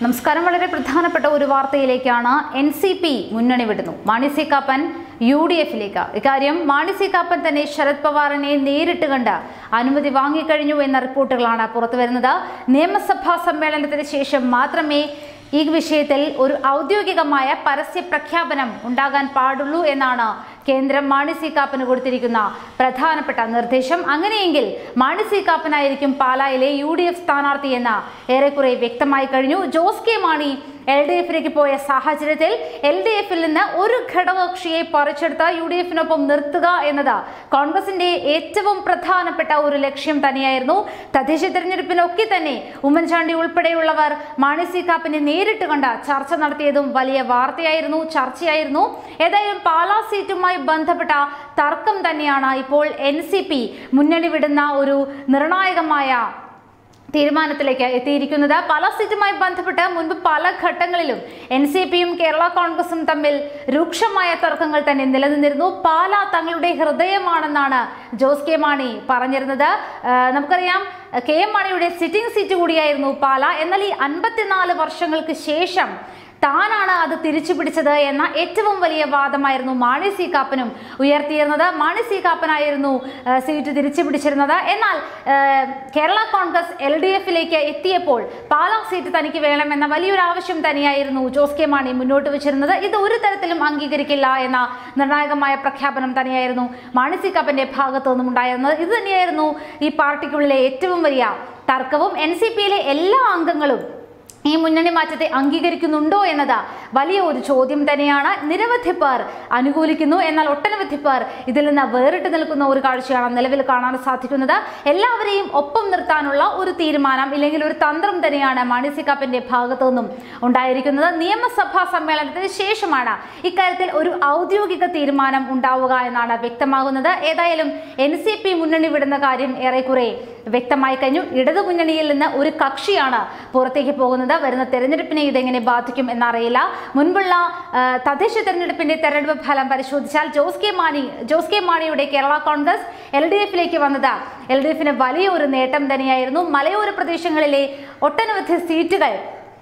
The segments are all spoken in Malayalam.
നമസ്കാരം. വളരെ പ്രധാനപ്പെട്ട ഒരു വാർത്തയിലേക്കാണ്. NCP മുന്നണി വിടുന്നു. മാണി സി കാപ്പൻ UDFിലേക്ക്. ഇക്കാര്യം മാണി സി കാപ്പൻ തന്നെ ശരത് പവാറിനെ നേരിട്ട് കണ്ട് അനുമതി വാങ്ങിക്കഴിഞ്ഞു എന്ന റിപ്പോർട്ടുകളാണ് പുറത്തുവരുന്നത്. നിയമസഭാ സമ്മേളനത്തിന് ശേഷം മാത്രമേ ഈ വിഷയത്തിൽ ഒരു ഔദ്യോഗികമായ പരസ്യ പ്രഖ്യാപനം ഉണ്ടാകാൻ പാടുള്ളൂ എന്നാണ് കേന്ദ്രം മാണി സി കാപ്പന് കൊടുത്തിരിക്കുന്ന പ്രധാനപ്പെട്ട നിർദ്ദേശം. അങ്ങനെയെങ്കിൽ മാണി സി കാപ്പനായിരിക്കും പാലായിലെ UDF സ്ഥാനാർത്ഥി എന്ന് ഏറെക്കുറെ വ്യക്തമായി കഴിഞ്ഞു. ജോസ് കെ മാണി LDFിലേക്ക് പോയ സാഹചര്യത്തിൽ LDFിൽ നിന്ന് ഒരു ഘടകകക്ഷിയെ പറിച്ചെടുത്ത് UDFിനൊപ്പം നിർത്തുക എന്നത് കോൺഗ്രസിന്റെ ഏറ്റവും പ്രധാനപ്പെട്ട ഒരു ലക്ഷ്യം തന്നെയായിരുന്നു. തദ്ദേശ തെരഞ്ഞെടുപ്പിനൊക്കെ തന്നെ ഉമ്മൻചാണ്ടി ഉൾപ്പെടെയുള്ളവർ മാണി സി കാപ്പനെ നേരിട്ട് കണ്ട് ചർച്ച നടത്തിയതും വലിയ വാർത്തയായിരുന്നു, ചർച്ചയായിരുന്നു. ഏതായാലും പാലാ സീറ്റുമായി ബന്ധപ്പെട്ട തർക്കം തന്നെയാണ് ഇപ്പോൾ NCP മുന്നണി വിടുന്ന ഒരു നിർണായകമായ തീരുമാനത്തിലേക്ക് എത്തിയിരിക്കുന്നത്. പല സീറ്റുമായി ബന്ധപ്പെട്ട് മുൻപ് പല ഘട്ടങ്ങളിലും NCPയും കേരള കോൺഗ്രസും തമ്മിൽ രൂക്ഷമായ തർക്കങ്ങൾ തന്നെ നിലനിന്നിരുന്നു. പാല തങ്ങളുടെ ഹൃദയമാണെന്നാണ് ജോസ് കെ മാണി പറഞ്ഞിരുന്നത്. നമുക്കറിയാം, KM മാണിയുടെ സിറ്റിംഗ് സീറ്റ് കൂടിയായിരുന്നു പാല. എന്നാൽ ഈ 54 വർഷങ്ങൾക്ക് ശേഷം താനാണ് അത് തിരിച്ചു പിടിച്ചത് എന്ന ഏറ്റവും വലിയ വാദമായിരുന്നു മാണി സി കാപ്പനും ഉയർത്തിയിരുന്നത്. മാണി സി കാപ്പനായിരുന്നു സീറ്റ് തിരിച്ചു പിടിച്ചിരുന്നത്. എന്നാൽ കേരള കോൺഗ്രസ് LDFിലേക്ക് എത്തിയപ്പോൾ പാലാ സീറ്റ് തനിക്ക് വേണമെന്ന വലിയൊരു ആവശ്യം തന്നെയായിരുന്നു ജോസ് കെ മാണി മുന്നോട്ട് വെച്ചിരുന്നത്. ഇത് ഒരു തരത്തിലും അംഗീകരിക്കില്ല എന്ന നിർണായകമായ പ്രഖ്യാപനം തന്നെയായിരുന്നു മാണി സി കാപ്പന്റെ ഭാഗത്തു നിന്നും ഉണ്ടായിരുന്നത്. ഇത് തന്നെയായിരുന്നു ഈ പാർട്ടിക്കുള്ളിലെ ഏറ്റവും വലിയ തർക്കവും. NCPയിലെ എല്ലാ അംഗങ്ങളും ഈ മുന്നണി മാറ്റത്തെ അംഗീകരിക്കുന്നുണ്ടോ എന്നത് വലിയ ഒരു ചോദ്യം തന്നെയാണ്. നിരവധി പേർ അനുകൂലിക്കുന്നു, എന്നാൽ ഒട്ടനവധി പേർ ഇതിൽ നിന്ന് വേറിട്ട് നിൽക്കുന്ന ഒരു കാഴ്ചയാണ് നിലവിൽ കാണാൻ സാധിക്കുന്നത്. എല്ലാവരെയും ഒപ്പം നിർത്താനുള്ള ഒരു തീരുമാനം ഇല്ലെങ്കിൽ ഒരു തന്ത്രം തന്നെയാണ് മാണി സി കാപ്പന്റെ ഭാഗത്തു നിന്നും ഉണ്ടായിരിക്കുന്നത്. നിയമസഭാ സമ്മേളനത്തിന് ശേഷമാണ് ഇക്കാര്യത്തിൽ ഒരു ഔദ്യോഗിക തീരുമാനം ഉണ്ടാവുക എന്നാണ് വ്യക്തമാകുന്നത്. ഏതായാലും NCP മുന്നണി വിടുന്ന കാര്യം ഏറെക്കുറെ വ്യക്തമായി കഴിഞ്ഞു. ഇടതു മുന്നണിയിൽ നിന്ന് ഒരു കക്ഷിയാണ് പുറത്തേക്ക് പോകുന്നത്. വരുന്ന തെരഞ്ഞെടുപ്പിനെ ഇതെങ്ങനെ ബാധിക്കും എന്നറിയില്ല. മുൻപുള്ള തദ്ദേശ തെരഞ്ഞെടുപ്പിന്റെ തെരഞ്ഞെടുപ്പ് ഫലം പരിശോധിച്ചാൽ ജോസ് കെ മാണിയുടെ കേരള കോൺഗ്രസ് LDFിലേക്ക് വന്നത് LDFിന് വലിയൊരു നേട്ടം തന്നെയായിരുന്നു. മലയോര പ്രദേശങ്ങളിലെ ഒട്ടനവധി സീറ്റുകൾ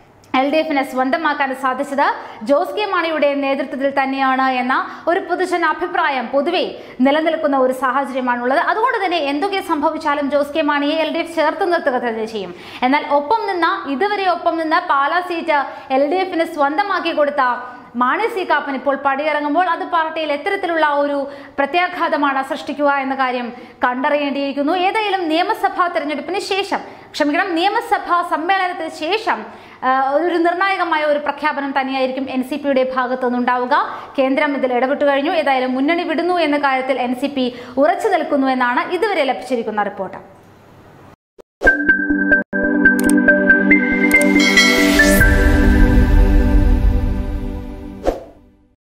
LDFിനെ സ്വന്തമാക്കാൻ സാധിച്ചത് ജോസ് കെ മാണിയുടെ നേതൃത്വത്തിൽ തന്നെയാണ് എന്ന ഒരു പൊതുജന അഭിപ്രായം പൊതുവെ നിലനിൽക്കുന്ന ഒരു സാഹചര്യമാണുള്ളത്. അതുകൊണ്ട് തന്നെ എന്തൊക്കെ സംഭവിച്ചാലും ജോസ് കെ മാണിയെ LDF ചേർത്ത് നിർത്തുക തന്നെ ചെയ്യും. എന്നാൽ ഇതുവരെ ഒപ്പം നിന്ന് പാലാ സീറ്റ് LDFിന് സ്വന്തമാക്കി കൊടുത്ത മാണി സി കാപ്പൻ ഇപ്പോൾ പടിയിറങ്ങുമ്പോൾ അത് പാർട്ടിയിൽ എത്തരത്തിലുള്ള ഒരു പ്രത്യാഘാതമാണ് സൃഷ്ടിക്കുക എന്ന കാര്യം കണ്ടറിയേണ്ടിയിരിക്കുന്നു. ഏതായാലും നിയമസഭാ സമ്മേളനത്തിന് ശേഷം ഒരു നിർണായകമായ ഒരു പ്രഖ്യാപനം തന്നെയായിരിക്കും NCPയുടെ ഭാഗത്തു നിന്നുണ്ടാവുക. കേന്ദ്രം ഇതിൽ ഇടപെട്ടു കഴിഞ്ഞു. ഏതായാലും മുന്നണി വിടുന്നു എന്ന കാര്യത്തിൽ NCP ഉറച്ചു നിൽക്കുന്നു എന്നാണ് ഇതുവരെ ലഭിച്ചിരിക്കുന്ന റിപ്പോർട്ട്.